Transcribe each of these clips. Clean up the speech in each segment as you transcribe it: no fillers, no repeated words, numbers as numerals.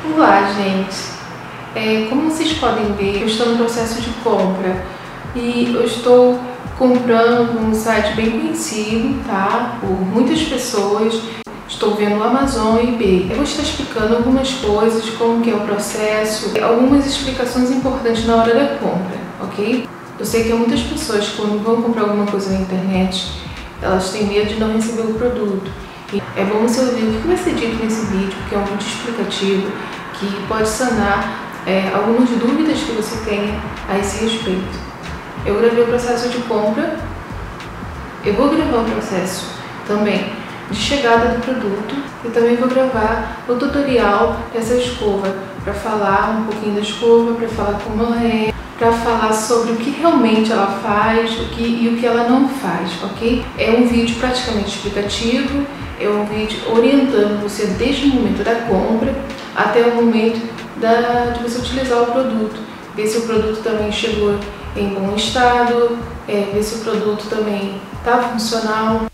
Olá, gente! Como vocês podem ver, eu estou no processo de compra e eu estou comprando num site bem conhecido, tá? Por muitas pessoas. Estou vendo no Amazon e eBay. Eu vou estar explicando algumas coisas, como que é o processo, algumas explicações importantes na hora da compra, ok? Eu sei que muitas pessoas, quando vão comprar alguma coisa na internet, elas têm medo de não receber o produto. E é bom você ouvir o que vai ser dito nesse vídeo, porque é um vídeo explicativo que pode sanar algumas dúvidas que você tenha a esse respeito. Eu gravei o processo de compra, eu vou gravar o processo também de chegada do produto e também vou gravar o tutorial dessa escova para falar um pouquinho da escova, para falar como ela é, para falar sobre o que realmente ela faz e o que ela não faz, ok? É um vídeo praticamente explicativo, é um vídeo orientando você desde o momento da compra até o momento de você utilizar o produto, ver se o produto também chegou em bom estado, ver se o produto também está funcional.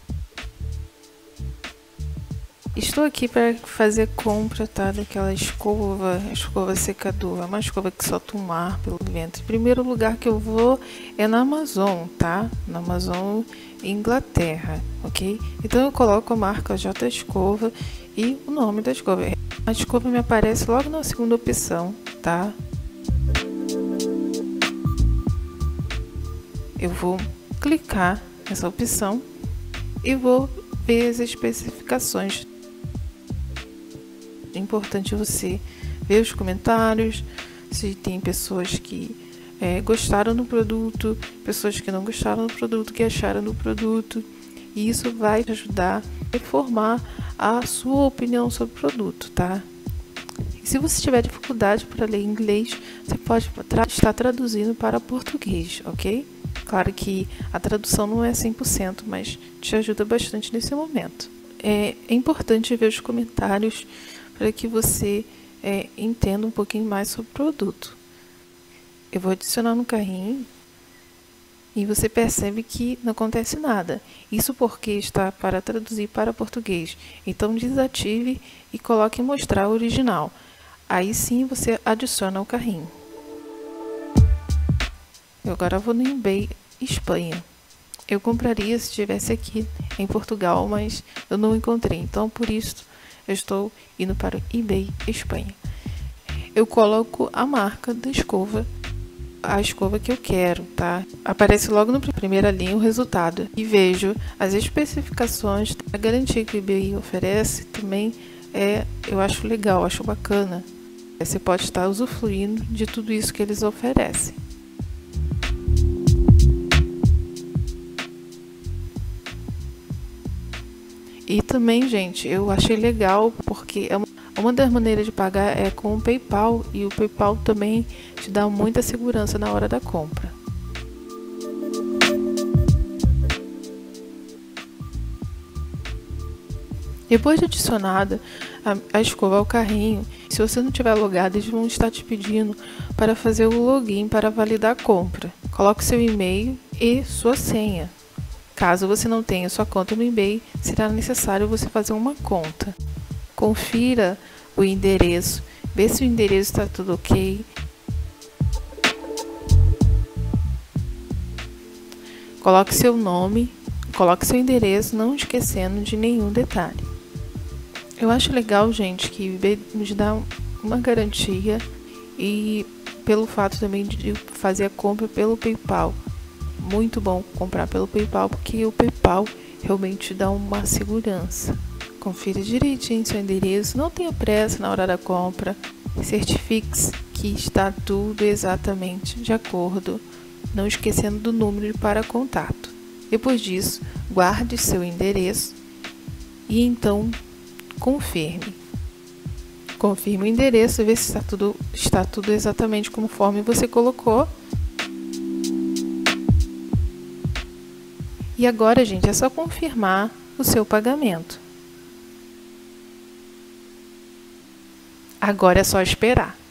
Estou aqui para fazer compra, tá, daquela escova secadora, uma escova que solta um ar pelo vento. Em primeiro lugar que eu vou é na Amazon, tá? Na Amazon, Inglaterra, ok? Então eu coloco a marca J Escova e o nome da escova. A escova me aparece logo na segunda opção, tá? Eu vou clicar nessa opção e vou ver as especificações. É importante você ver os comentários, se tem pessoas que gostaram do produto, pessoas que não gostaram do produto, que acharam do produto, e isso vai te ajudar a formar a sua opinião sobre o produto, tá? E se você tiver dificuldade para ler inglês, você pode estar traduzindo para português, ok? Claro que a tradução não é 100%, mas te ajuda bastante nesse momento. É importante ver os comentários para que você entenda um pouquinho mais sobre o produto. Eu vou adicionar no carrinho e você percebe que não acontece nada. Isso porque está para traduzir para português. Então desative e coloque em mostrar o original. Aí sim você adiciona ao carrinho. Eu agora vou no eBay Espanha. Eu compraria se estivesse aqui em Portugal, mas eu não encontrei. Então por isso eu estou indo para o eBay Espanha. Eu coloco a marca da escova, a escova que eu quero, tá? Aparece logo na primeira linha o resultado. E vejo as especificações, a garantia que o eBay oferece também eu acho legal, acho bacana. Você pode estar usufruindo de tudo isso que eles oferecem. E também, gente, eu achei legal porque uma das maneiras de pagar é com o PayPal e o PayPal também te dá muita segurança na hora da compra. Depois de adicionada a escova ao carrinho, se você não tiver logado, eles vão estar te pedindo para fazer o login para validar a compra. Coloque seu e-mail e sua senha. Caso você não tenha sua conta no eBay, será necessário você fazer uma conta. Confira o endereço, vê se o endereço está tudo ok. Coloque seu nome, coloque seu endereço, não esquecendo de nenhum detalhe. Eu acho legal, gente, que o eBay nos dá uma garantia e pelo fato também de fazer a compra pelo PayPal. Muito bom comprar pelo PayPal, porque o PayPal realmente dá uma segurança. Confira direitinho seu endereço, não tenha pressa na hora da compra, certifique-se que está tudo exatamente de acordo, não esquecendo do número para contato. Depois disso, guarde seu endereço e então confirme. Confirme o endereço, vê se está tudo exatamente conforme você colocou. E agora, gente, é só confirmar o seu pagamento. Agora é só esperar.